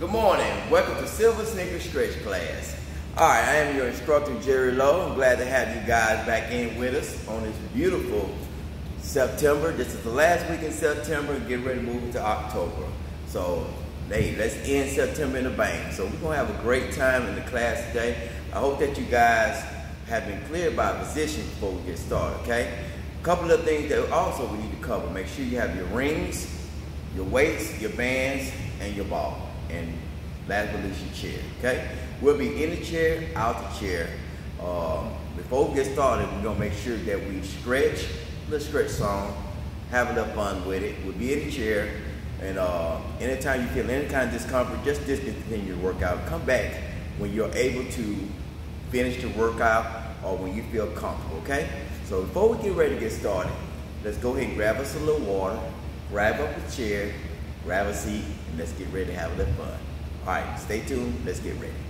Good morning. Welcome to Silver Sneaker Stretch class. All right, I am your instructor, Jerry Lowe. I'm glad to have you guys back in with us on this beautiful September. This is the last week in September and get ready to move into October. So, hey, let's end September in a bang. So we're going to have a great time in the class today. I hope that you guys have been clear about position before we get started, okay? A couple of things that also we need to cover. Make sure you have your rings, your weights, your bands, and your ball. And last but not least, your chair, okay? We'll be in the chair, out the chair. Before we get started, we're gonna make sure that we stretch, a little stretch song, have a little fun with it. We'll be in the chair, and anytime you feel any kind of discomfort, just discontinue your workout. Come back when you're able to finish the workout or when you feel comfortable, okay? So before we get ready to get started, let's go ahead and grab us a little water, grab up a chair, grab a seat, and let's get ready to have a little fun. All right, stay tuned. Let's get ready.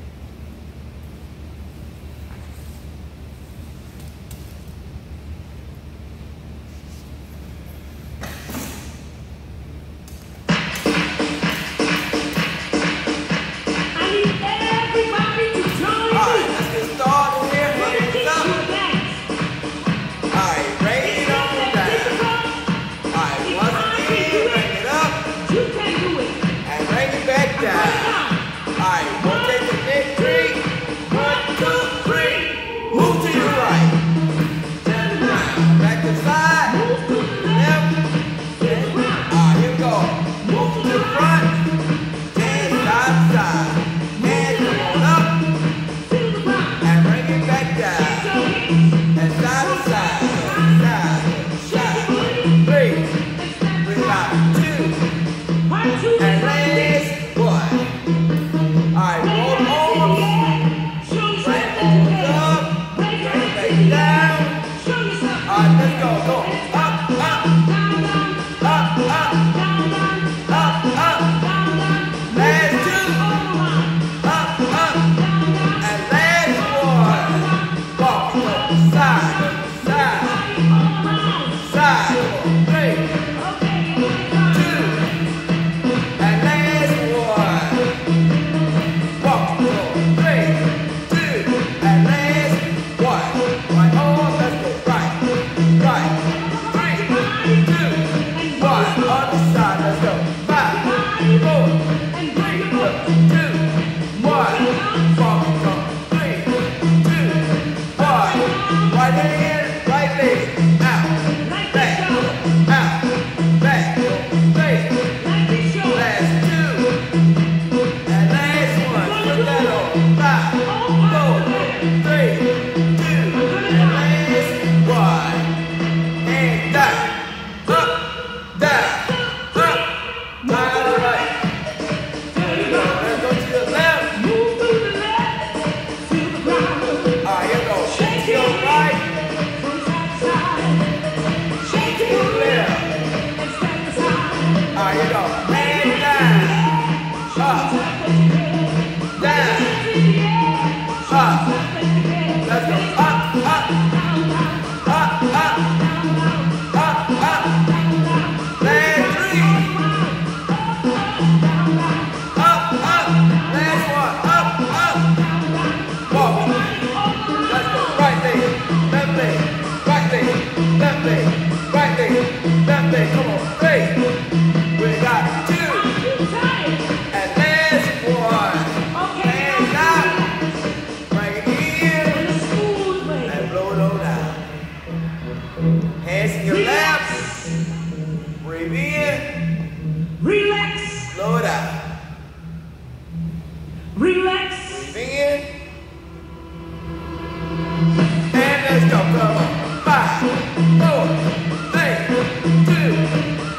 Let's go, come on. 5, 4, 3, 2,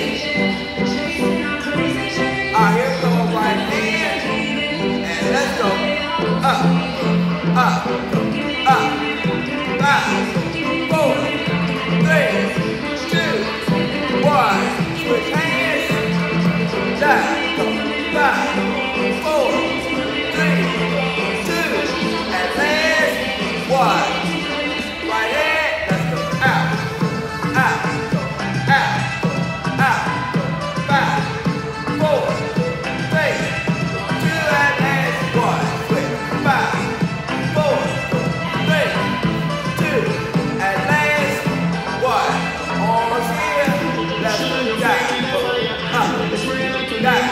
Here we go, right hand. And let's go. Up, up, up. 5, 4, 3, 2, 1. Switch hands. Down. 5, 4, 3, 2, and last 1. Right hand. Let's go. Out, out, out, out. 5, 4, 3, 2, and last 1. Switch. 5, 4, 3, 2, and last 1. Arms here. Let's go. Down, up, down.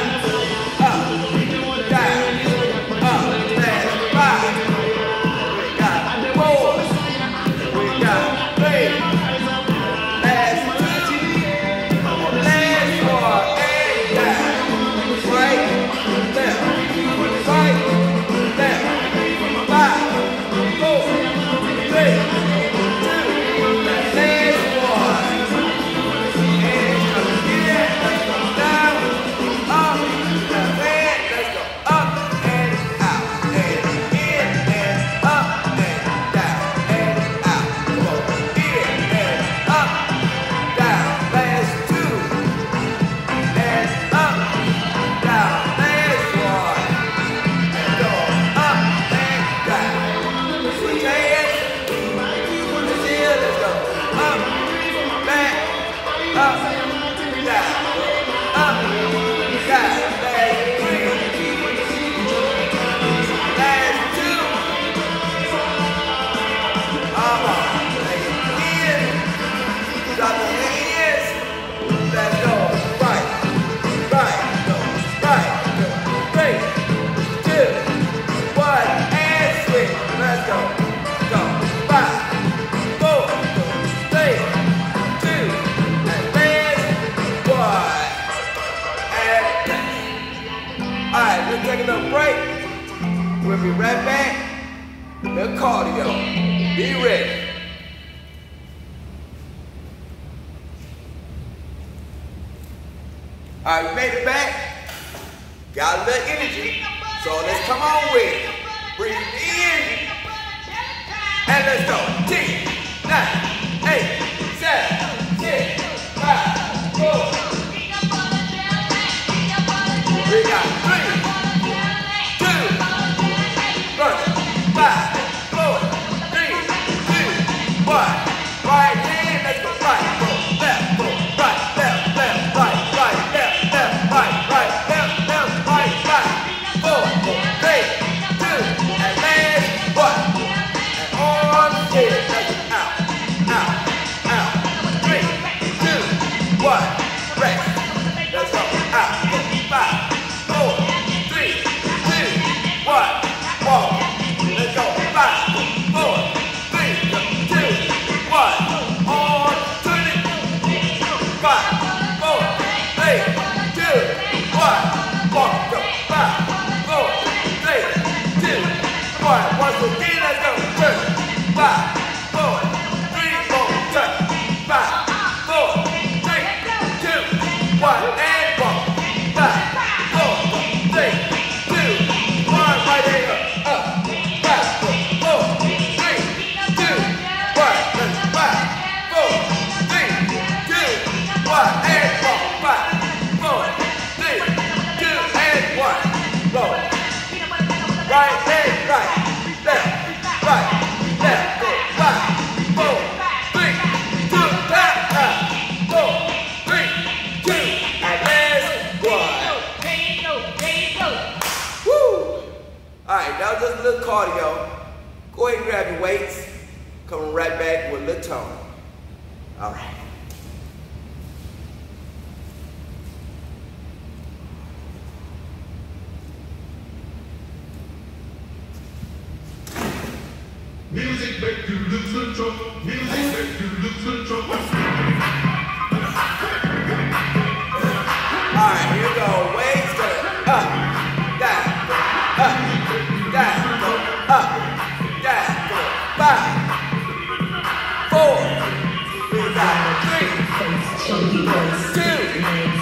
Take a little break. We'll be right back. A little cardio. Be ready. All right, we made it back. Got a little energy. So let's come on with it. Breathe in. And let's go. 10, 9, 8, 7, 6, 5, 4. We got 3. 5, 4, 3, 2, 1. Right hand, let's go. Right, go, left, go, right, left, left, right, right, left, left, right, right, left, left, right, right. 4, 3, 2, and last 1. And arms here, let's go. Out, out, out. 3, 2, 1. Rest. Let's go. Out. 5, 4, 3, 2, 1. Walk. Let's go. 5, 4, 3, 2, 1. On, turn it. 5, 4, 3, 2, 1. Walk. Go. 5, 4, 3, 2, 1. Once again, let's go. Turn. 5, 4, 3, 4, turn. 5, 4, 3, 2, 1, and walk. 5, 4, 3, 2, 1. Right hand up. 5, 4, 3, 2, 1. 5, 4, 3, 2, 1, and walk. 5, 4, 3, 2, and 1. Go. Right leg, right, left, right, left. Go. 5, 4, 3, 2, tap, 4, 3, 2, and last 1. Woo! All right, that was just a little cardio. Go ahead and grab your weights. Coming right back with a little tone. All right. Music make you lose control. Music make you lose control. All right, here we go. Weights go up, down, up, down, go up, down, go 5, 4. We got 3, 2,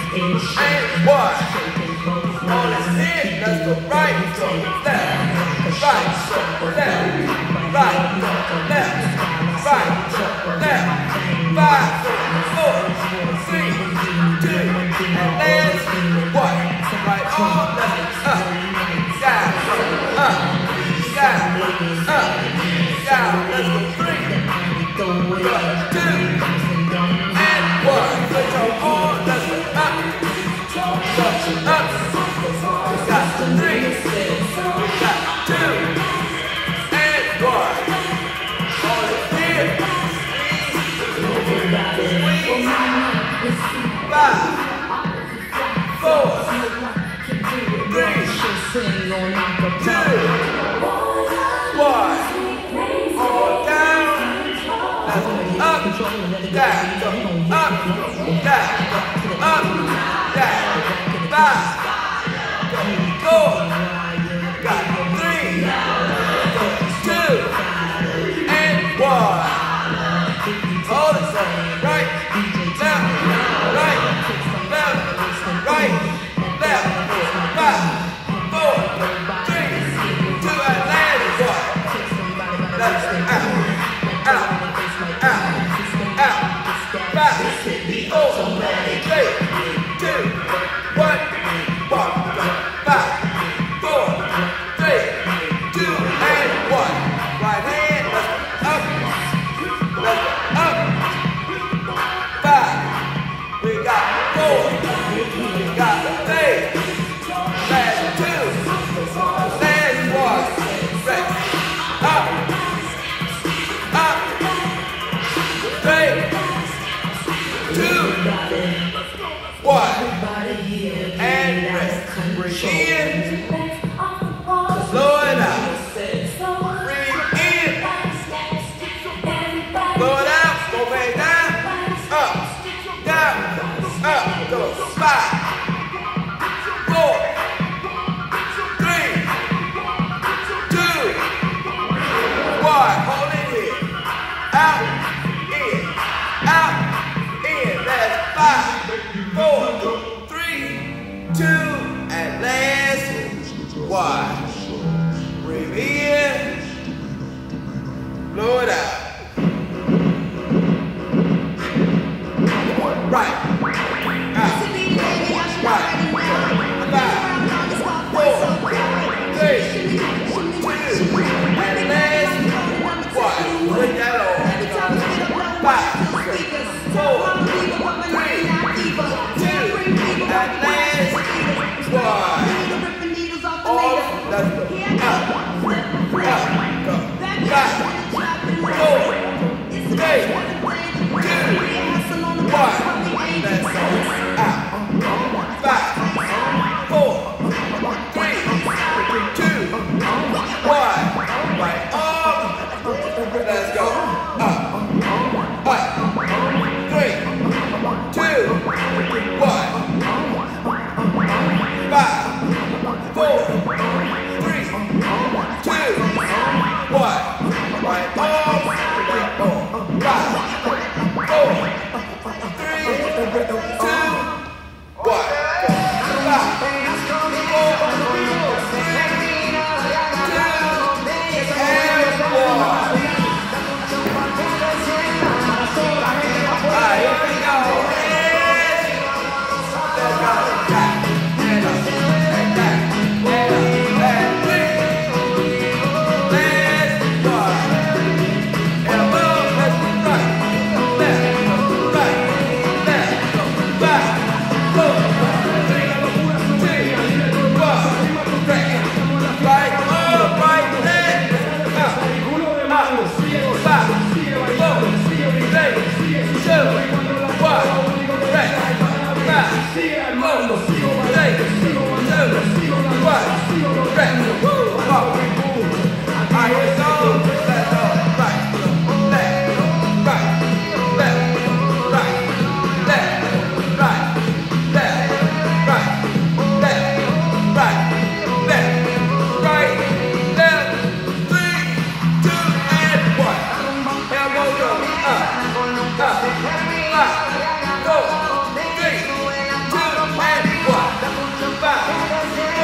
Five, 4, 3, 2, and 1. 5,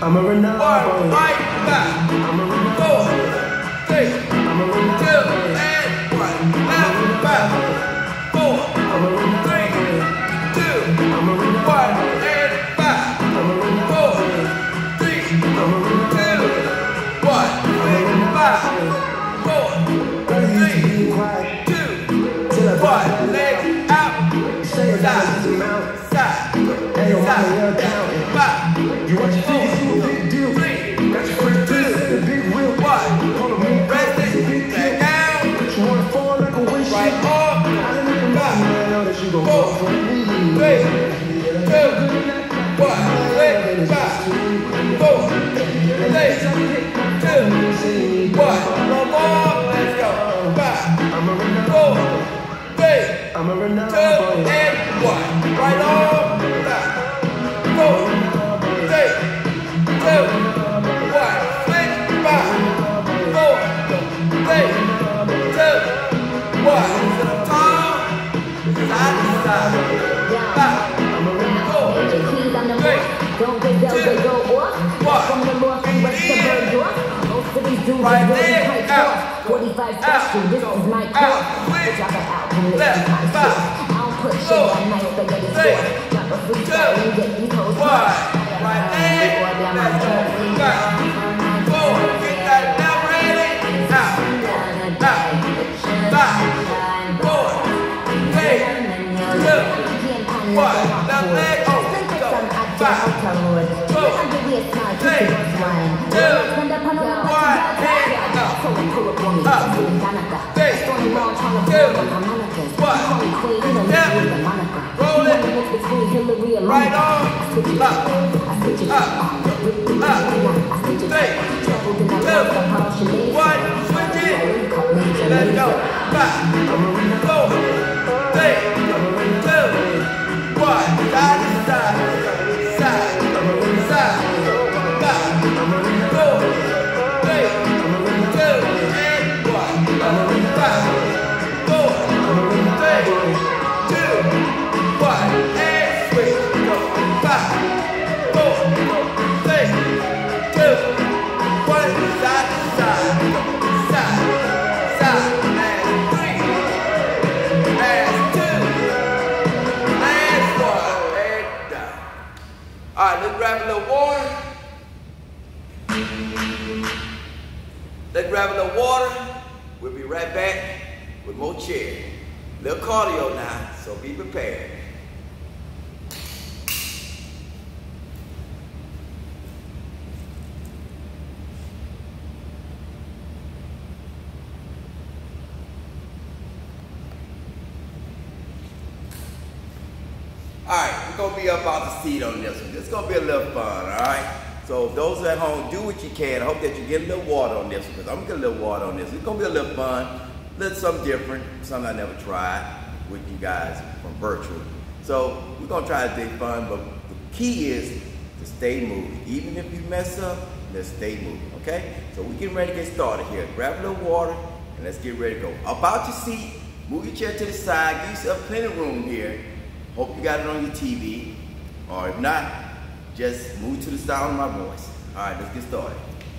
I'm a Renard boy. right back. I'm a Renard 4, boy. 3, 2, I'm a Renard boy. and 1. Left back. 4, I'm a Renard 3, boy. 2, I'm a 1, Renard boy. and back. I'm a Renard 4, boy. 3, 2, I'm a Renard boy. 1. Swing back. 4, Girl, you used to 3, be quiet 2, till I 1. brought Leg out. Say it down to the mouth. Side. Hey, yo, mama, you're down. Back. You want your face, you a big deal. 3, Got your first piece, the big wheel. 1. Hold on, man. Rest It's a it. big Back deal. down. You wanna fall like a windshield. Right off. I didn't even know, man. I know that you gon' 4, fall for me. 3, 2, 1. Leg back. 4, 3, 2, 1. No more. Let's go. Back. I'm a Renard 4, boy. 3, I'm a Renard 2, boy. and 1. Right off. Back. 4, 3, 2, 1. Switch back. 4, 3, 2, 1. To the top. Side to side. Back. 4, 3, 2, 1. Right there. Out. 45 Out. special, this is my Out. court. Switch. Drop it out from the Left. high Back. school. I don't put shit 4, on nice, but get it 3, score. Drop a freestyle and get these hoes 1. Right there. Let's go. Back. 4. Get that down ready. Out. Out. Back. 4, 3, 2, 1. Left leg. Oh. Go. Back. 4, 3, 2, 1. Head up. Up. 3, 2, 1. Step. Roll it. Right on. Up. Up. Up. 3, 2, 1. Switch it. Let's go. Back. 4, 3, 2, 1. Side to side. Side. Side. Back. 4, 3, 2, and 1. Back. 4, 3, 2, 1. And switch. Go. Back. 4, 3, 2, 1. Side to side. Side. Side. And 3. And 2. And 1. And down. All right, let's grab a little water. Let's grab a little water. We'll be right back with more chair. Little cardio now, so be prepared. All right, we're gonna be up out the seat on this one. This is gonna be a little fun, all right? So those at home, do what you can. I hope that you get a little water on this one, because I'm gonna get a little water on this. It's gonna be a little fun, a little something different, something I never tried with you guys from virtual. So we're gonna try to stay fun, but the key is to stay moving. Even if you mess up, let's stay moving, okay? So we're getting ready to get started here. Grab a little water, and let's get ready to go. About your seat, move your chair to the side, give yourself plenty of room here. Hope you got it on your TV, or if not, just move to the sound of my voice. All right, let's get started.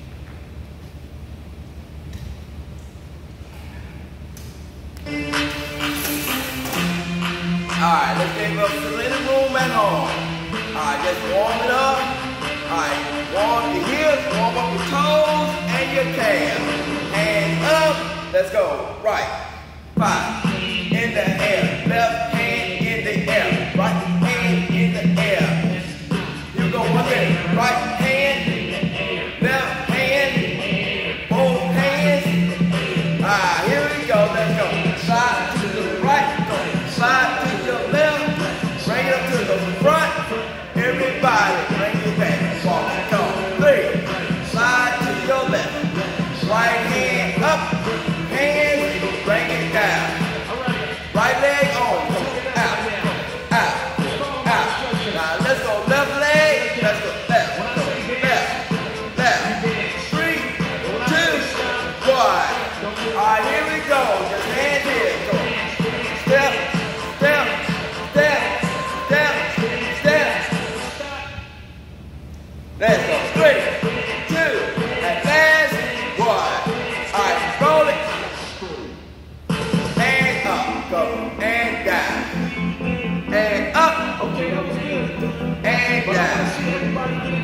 All right, let's give up plenty of room at home. All right, just warm it up. All right, warm your hips, warm up your toes and your calves. Hands up, let's go. Right, 5, in the air, left hand in the air, right hand in the air. You go one minute, right hand, left hand, both hands. All right, here we go, let's go. Side to the right, go. Side to your left, bring it up to the front. Everybody, bring it back. Walk, come. 3, side to your left, right hand up, hands, bring it down.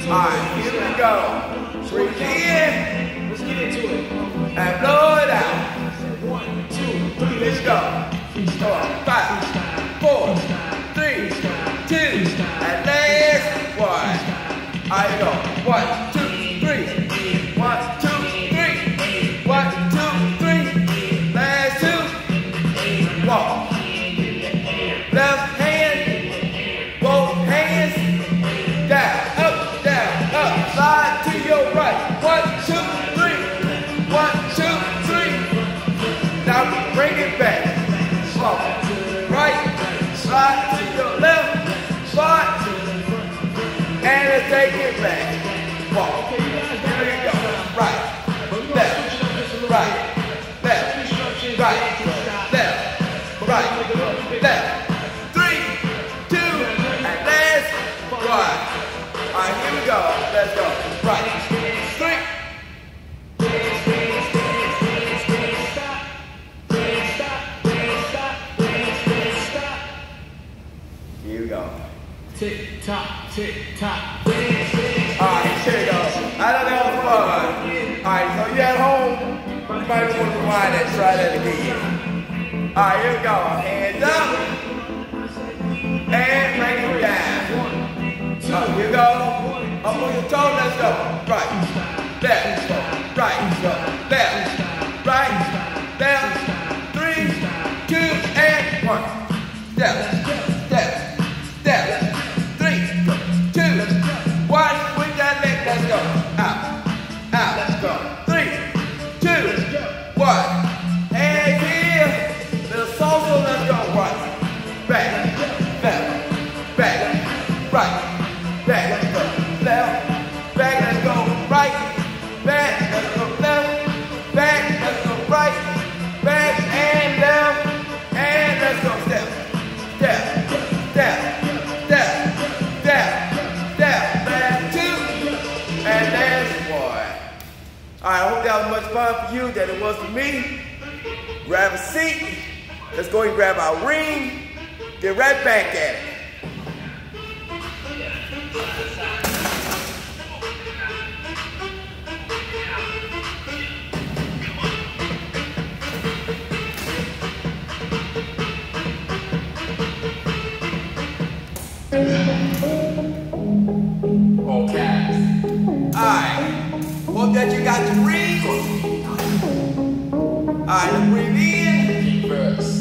Alright, here we go. Breathe in. Let's get into it. And blow it out. 1, 2, 3, Let's go. 5, 4, 3, 2, and last one. Alright, go. 1, 2, 3. 1, 2, 3. 1, 2, 3. Last two. Walk. Left hand. Both hands. Down, up, slide to your right. 1, 2, 3. 1, 2, 3. Now bring it back. Walk. Right. Slide to your left. Slide. And let's take it back. Walk. Here we go. Right. Left. Right. Left. Right. Left. Right. Left. 3, 2, and last one. Alright, here we go. Let's go. Right. 3. Here we go. Tick tock, tick tock. Alright, here we go. I know that was fun. Alright, so you at home, you might want to rewind and try that again. Alright, here we go. Hands up. And bring it down. Here we go. Up on your toe, let's go. Right. Left. Go. Right. Go. Left. Right. Left. 3, 2, and 1. Step. Step. Step. 3, 2, 1. With that leg, let's go. Out. Out. Let's go. 3, 2, 1. And here. Little salsa, let's go. Right. Back. Left. Back. Right. Back. Let's go. Left. Back. Let's go. Right. Back. Let's go. Left. Back. Let's go. Right. Back and left. And let's go. Step. Step. Step. Step. Step. Step. Last 2. And last 1. Alright, I hope that was much fun for you that it was for me. Grab a seat. Let's go and grab our ring. Get right back at it. Okay. Alright. Hope that you got your ring. Alright, let's breathe in. Verse.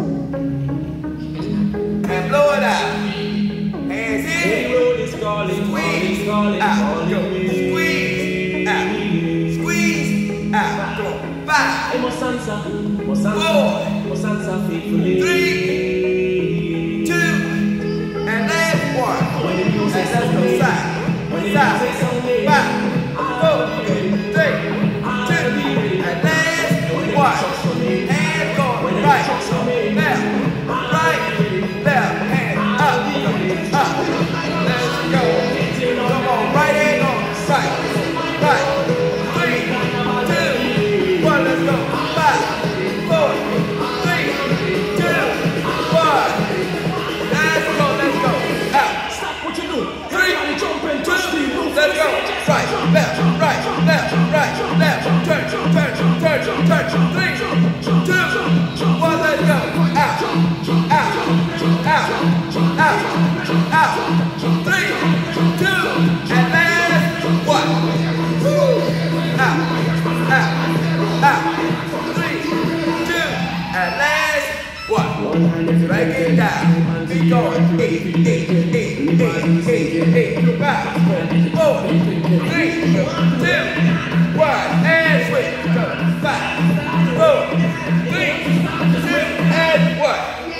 And blow it out. Hands in. Is calling, Squeeze calling, out. calling Go. me. Squeeze out. Squeeze out. Go. 5, Mosansa, 4, Mosansa faithfully. 3, 2, and last 1. And let's go side. Side. 5, 4, 3, 2, and last 1. Hands going right, left, right, left, hand up, up. Let's go. Come on, right hand on, right, right. 3, 2, 1, let's go. 5, 4, 3, 2, 1. Let's go, out. Stop what you do. 3, Everybody jump and touch the 2, roof. let's go. Right, left, right, left, right, left. Turn, turn, turn, turn. 3, 2, 1, let's go. Out, out, out, out, out. 3, 2, and last 1. Woo. Out, out, out. 3, 2, and last 1. Break it down. We going 8, 8, 8, 8, 5, 4, 3, 2, 1, and switch. Go. 5, 4, 3, 2, and 1.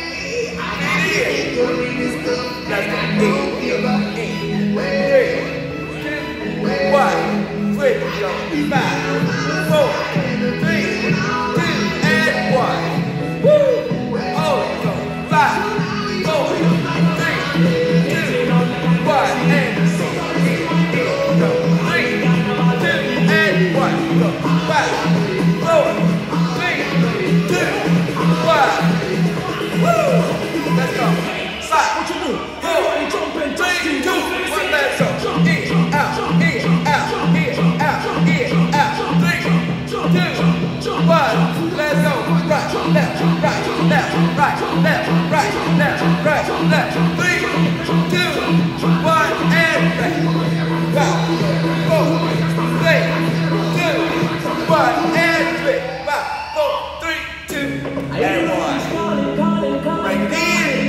Let's go. 8, 3, 2, 1. Switch. Go. 5, 4, 3, 2, and 1. Woo! Oh, go. 5, 4, 3, 2, 1, and go. 3, 2, and 1. Go. 5, 4, 3, 2, 1. Woo! Let's go. 5, 4, 3, 2, 1, let's go. In, out. left, right, left, right, left, right, left. 3, 2, 1, and back. 5, 4, 3, 2, 1, and 3, 5, 4, 3, 2, and 1. Break it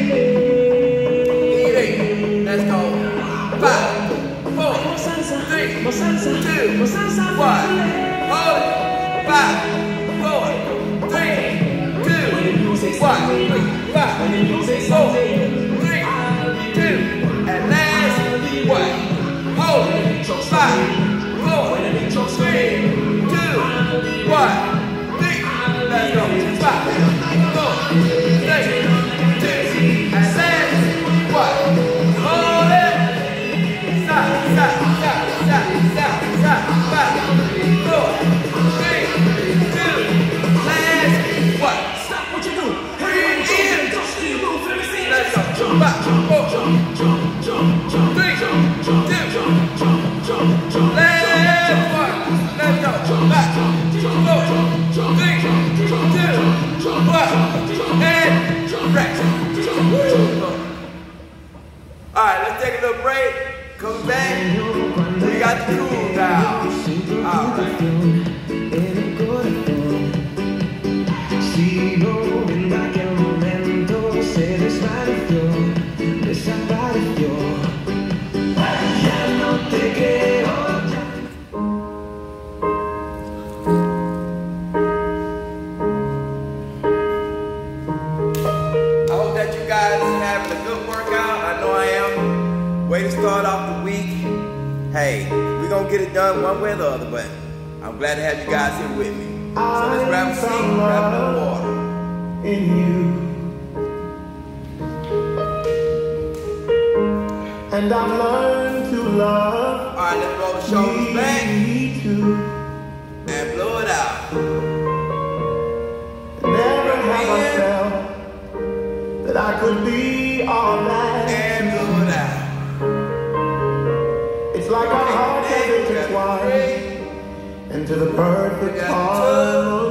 in. Let's go. 5, 4, 3, 2, 1. Hold it. 5, 4, 3, 2, 1. 3, 5, 4, 3, 2, and last one. Hold it. 5, 4, 3, 2, 1. 3. Let's go. 5, 4, 3, 2, and last one. Hold it. Stop, stop, stop, stop, stop, stop. 5, 4, 3, 2, last one. Stop what you do. Breathe in. Touch the roof, let me see. Let's go. 5, 4, 3, 2, last one. Let's go. 5, 4, 3, 2, 1, and rest. All right, let's take a little break. Come back. We got the cool down. All right. I hope that you guys are having a good workout. I know I am. Way to start off the week. Hey, we're going to get it done one way or the other, but I'm glad to have you guys here with me. So let's grab a seat, grab another water. In you, and I've learned to love All right, let's roll the shoulders back me too. and blow it out. Never have I felt that I could be all that. And blow it out. It's like our hearts have intertwined into the perfect harmony.